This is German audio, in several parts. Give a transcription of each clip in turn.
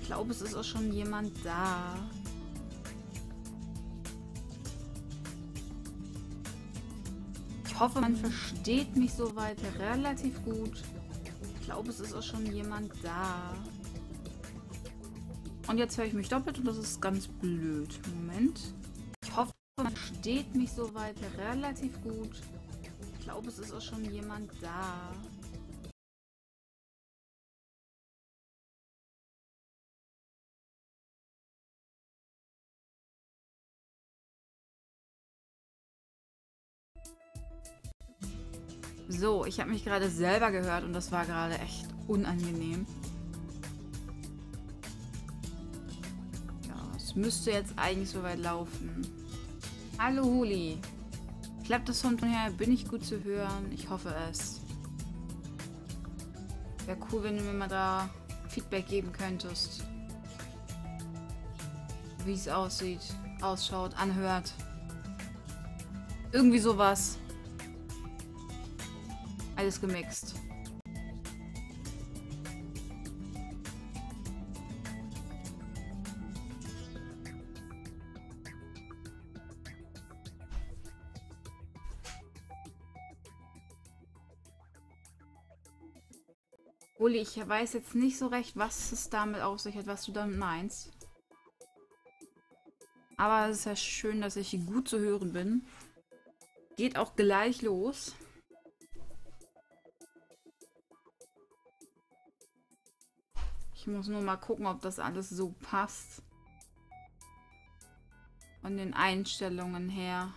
glaube, es ist auch schon jemand da. Ich hoffe, man versteht mich soweit relativ gut. Ich glaube, es ist auch schon jemand da. Und jetzt höre ich mich doppelt und das ist ganz blöd. Moment. Ich hoffe, man versteht mich soweit relativ gut. Ich glaube, es ist auch schon jemand da. So, ich habe mich gerade selber gehört und das war gerade echt unangenehm. Ja, es müsste jetzt eigentlich soweit laufen. Hallo Huli. Klappt das von her? Bin ich gut zu hören? Ich hoffe es. Wäre cool, wenn du mir mal da Feedback geben könntest. Wie es aussieht, ausschaut, anhört. Irgendwie sowas. Alles gemixt. Uli, ich weiß jetzt nicht so recht, was es damit auf sich hat, was du damit meinst. Aber es ist ja schön, dass ich gut zu hören bin. Geht auch gleich los. Ich muss nur mal gucken, ob das alles so passt. Von den Einstellungen her.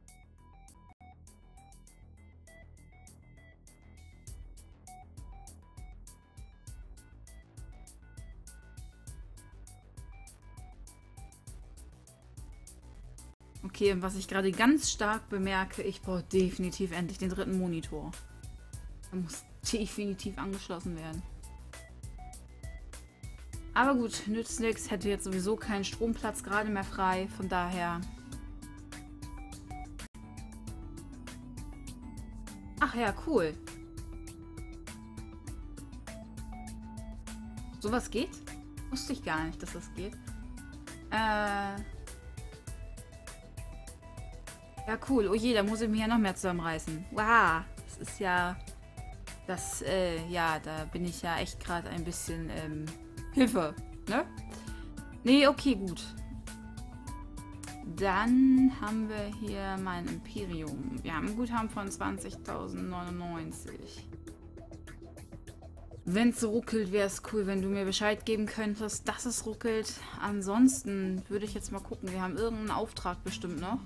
Okay, und was ich gerade ganz stark bemerke, ich brauche definitiv endlich den dritten Monitor. Der muss definitiv angeschlossen werden. Aber gut, nützt nichts. Hätte jetzt sowieso keinen Stromplatz gerade mehr frei. Von daher. Ach ja, cool. Sowas geht? Wusste ich gar nicht, dass das geht. Ja, cool. Oh je, da muss ich mich ja noch mehr zusammenreißen. Wow. Das ist ja... Das, ja, da bin ich ja echt gerade ein bisschen, Hilfe, ne? Nee, okay, gut. Dann haben wir hier mein Imperium. Wir haben ein Guthaben von 20.099. Wenn es ruckelt, wäre es cool, wenn du mir Bescheid geben könntest, dass es ruckelt. Ansonsten würde ich jetzt mal gucken. Wir haben irgendeinen Auftrag bestimmt noch.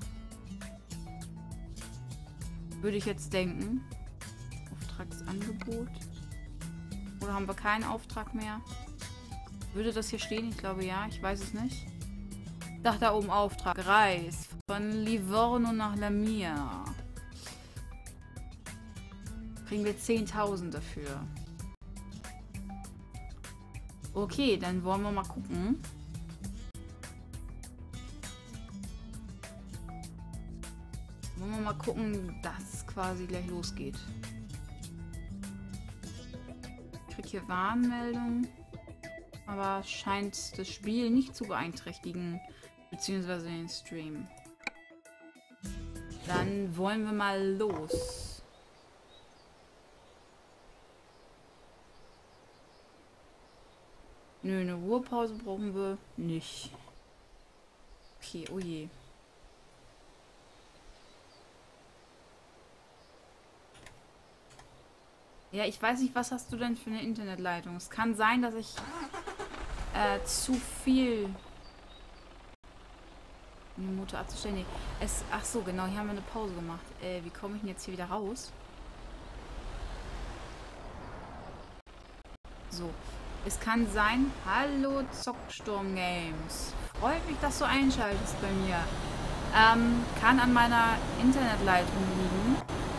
Würde ich jetzt denken. Auftragsangebot. Oder haben wir keinen Auftrag mehr? Würde das hier stehen? Ich glaube ja. Ich weiß es nicht. Ach, da oben Auftrag. Reis. Von Livorno nach Lamia. Kriegen wir 10.000 dafür. Okay, dann wollen wir mal gucken. Wollen wir mal gucken, dass es quasi gleich losgeht. Ich kriege hier Warnmeldung. Aber scheint das Spiel nicht zu beeinträchtigen. Beziehungsweise den Stream. Dann wollen wir mal los. Nö, eine Ruhepause brauchen wir nicht. Okay, oh je. Ja, ich weiß nicht, was hast du denn für eine Internetleitung? Es kann sein, dass ich zu viel die Motor abzustellen. Nee, ach so, genau, hier haben wir eine Pause gemacht. Wie komme ich denn jetzt hier wieder raus? So, es kann sein, hallo Zocksturm Games. Freut mich, dass du einschaltest bei mir. Kann an meiner Internetleitung liegen.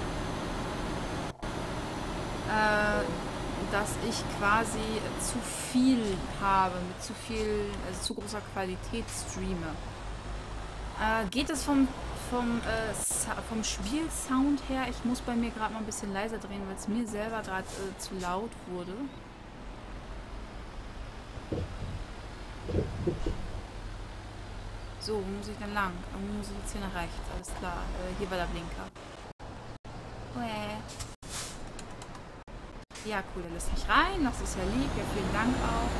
Dass ich quasi zu viel habe, mit zu viel, also zu großer Qualität streame. Geht es vom Spielsound her? Ich muss bei mir gerade mal ein bisschen leiser drehen, weil es mir selber gerade zu laut wurde. So, wo muss ich denn lang? Irgendwo muss ich jetzt hier nach rechts. Alles klar. Hier war der Blinker. Ja, cool, der lässt mich rein. Das ist ja lieb. Ja, vielen Dank auch.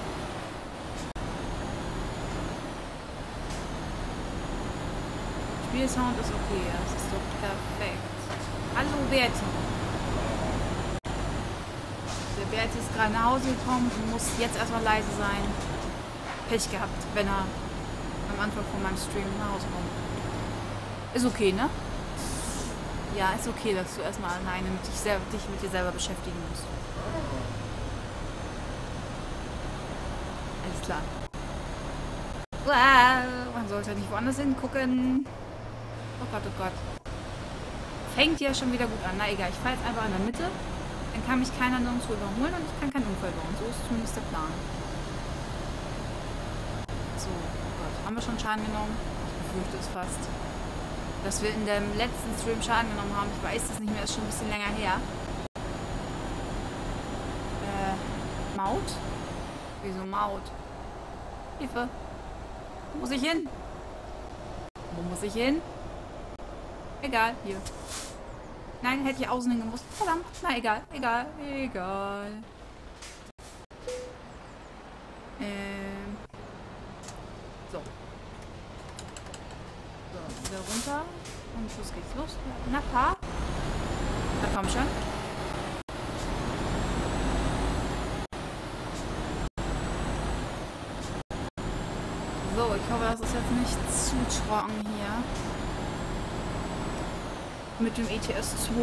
Spielsound ist okay. Das ist doch perfekt. Hallo, Berti. Der Berti ist gerade nach Hause gekommen und muss jetzt erstmal leise sein. Pech gehabt, wenn er am Anfang von meinem Stream nach Hause kommt. Ist okay, ne? Ja, ist okay, dass du erstmal alleine dich mit dir selber beschäftigen musst. Alles klar. Man sollte nicht woanders hingucken. Oh Gott, oh Gott. Fängt ja schon wieder gut an. Na egal, ich fahre jetzt einfach in der Mitte. Dann kann mich keiner nirgendwo überholen und ich kann keinen Unfall bauen. So ist zumindest der Plan. So, oh Gott. Haben wir schon Schaden genommen? Ich befürchte es fast. Dass wir in dem letzten Stream Schaden genommen haben. Ich weiß es nicht mehr, ist schon ein bisschen länger her. Maut? Wieso Maut? Hilfe. Wo muss ich hin? Wo muss ich hin? Egal, hier. Nein, hätte ich außen hingemusst. Verdammt. Na, egal, egal, egal. So. So, wieder runter. Und los geht's los. Na, Pa. Na, komm schon. So, ich hoffe, das ist jetzt nicht zu trocken hier. Mit dem ETS 2.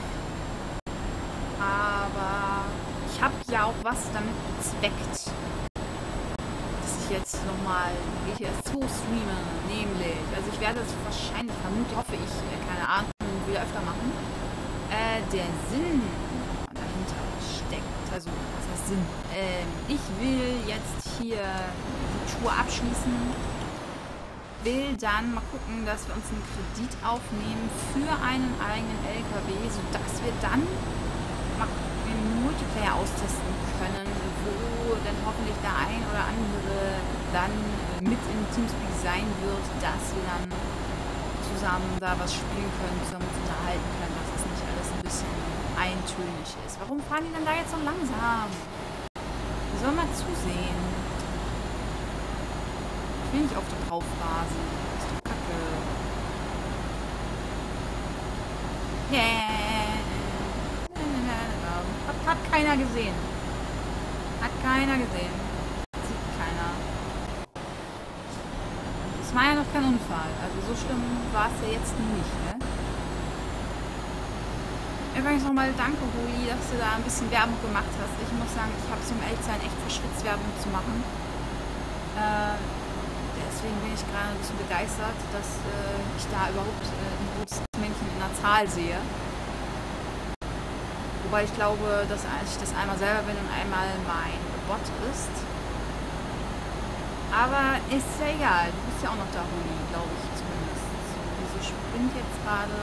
Aber ich habe ja auch was damit bezweckt, dass ich jetzt nochmal ETS 2 streame. Nämlich, also ich werde es wahrscheinlich, vermutlich, hoffe ich, keine Ahnung, wieder öfter machen. Der Sinn dahinter steckt, also was heißt Sinn? Ich will jetzt hier die Tour abschließen. Will dann mal gucken, dass wir uns einen Kredit aufnehmen für einen eigenen LKW, sodass wir dann mal den Multiplayer austesten können, wo dann hoffentlich der ein oder andere dann mit im Teamspeak sein wird, dass wir dann zusammen da was spielen können, zusammen uns unterhalten können, dass es nicht alles ein bisschen eintönig ist. Warum fahren die denn da jetzt so langsam? Wir sollen mal zusehen. Ich will nicht auf die drauf rasen. Das ist doch kacke. Hat keiner gesehen. Hat keiner gesehen. Sieht keiner. Es war ja noch kein Unfall. Also so schlimm war es ja jetzt nicht, ne? Übrigens nochmal danke, Rui, dass du da ein bisschen Werbung gemacht hast. Ich muss sagen, ich habe es um ehrlich zu sein echt verschwitzt, Werbung zu machen. Deswegen bin ich gerade ein bisschen begeistert, dass ich da überhaupt ein rotes Männchen in der Zahl sehe. Wobei ich glaube, dass ich das einmal selber bin und einmal mein Bot ist. Aber ist ja egal. Du bist ja auch noch da, Rui, glaube ich zumindest. So, wieso spinnt jetzt gerade?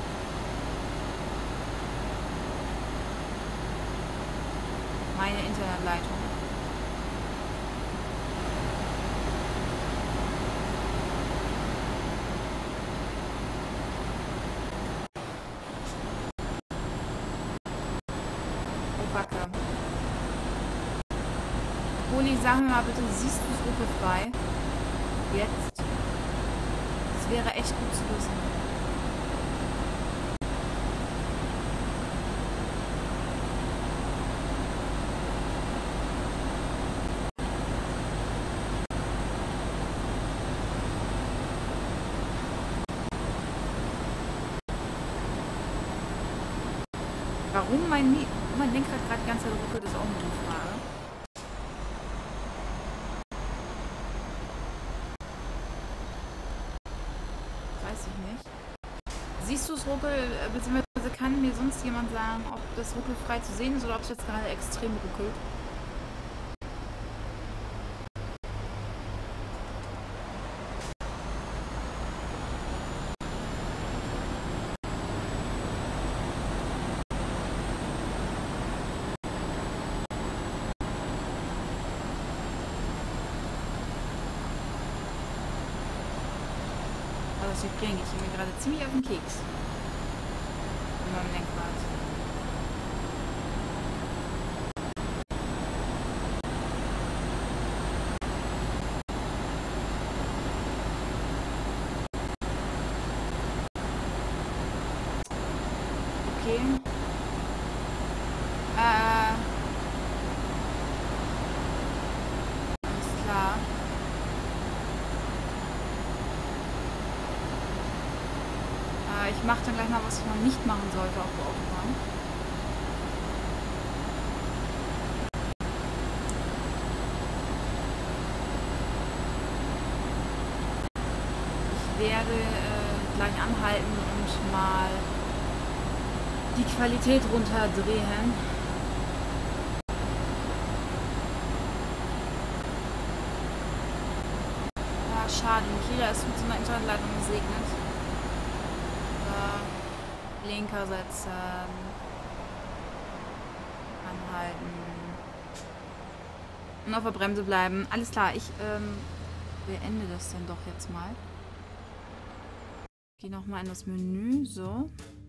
Meine Internetleitung. Backe. Oli, sag mir mal bitte, siehst du es ruckelfrei? Jetzt? Das wäre echt gut zu wissen. Warum mein Lenkrad gerade die ganze Zeit ruckelt, ist auch eine gute Frage. Weiß ich nicht. Siehst du es beziehungsweise kann mir sonst jemand sagen, ob das ruckelfrei zu sehen ist oder ob es jetzt gerade extrem ruckelt? das Vibrieren geht mir gerade ziemlich auf den Keks. In meinem Lenkrad. Okay. Alles klar. Ich mache dann gleich mal, was man nicht machen sollte auf der Autobahn. Ich werde gleich anhalten und mal die Qualität runterdrehen. Ja, schade, nicht jeder ist mit so einer Internetleitung gesegnet. Blinker setzen. Anhalten. Und auf der Bremse bleiben. Alles klar, ich beende das dann doch jetzt mal. Gehe nochmal in das Menü. So.